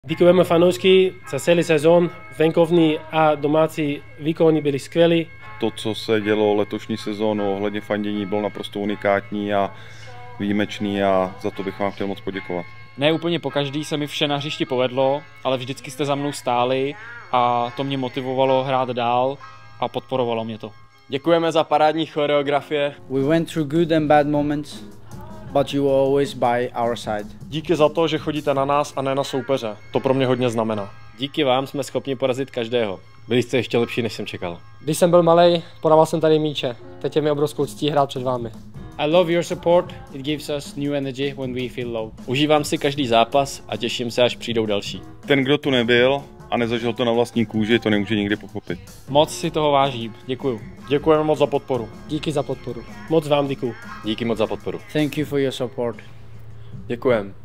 Děkujeme fanoušky za celý sezon, venkovní a domácí výkony byly skvělé. To, co se dělo letošní sezónu ohledně fandění, bylo naprosto unikátní a výjimečný a za to bych vám chtěl moc poděkovat. Ne úplně pokaždý se mi vše na hřišti povedlo, ale vždycky jste za mnou stáli a to mě motivovalo hrát dál a podporovalo mě to. Děkujeme za parádní choreografie. We went through good and bad moments, but you were always by our side. Díky za to, že chodíte na nás a ne na soupeře. To pro mě hodně znamená. Díky vám jsme schopni porazit každého. Byli jste ještě lepší, než jsem čekal. Když jsem byl malej, podával jsem tady míče. Teď je mi obrovskou ctí hrát před vámi. I love your support. It gives us new energy when we feel low. Užívám si každý zápas a těším se, až přijdou další. Ten, kdo tu nebyl a nezažil to na vlastní kůži, to nemůže nikdy pochopit. Moc si toho vážím. Děkuju. Děkujeme moc za podporu. Díky za podporu. Moc vám děkuju. Díky moc za podporu. Thank you for your support. Děkujeme.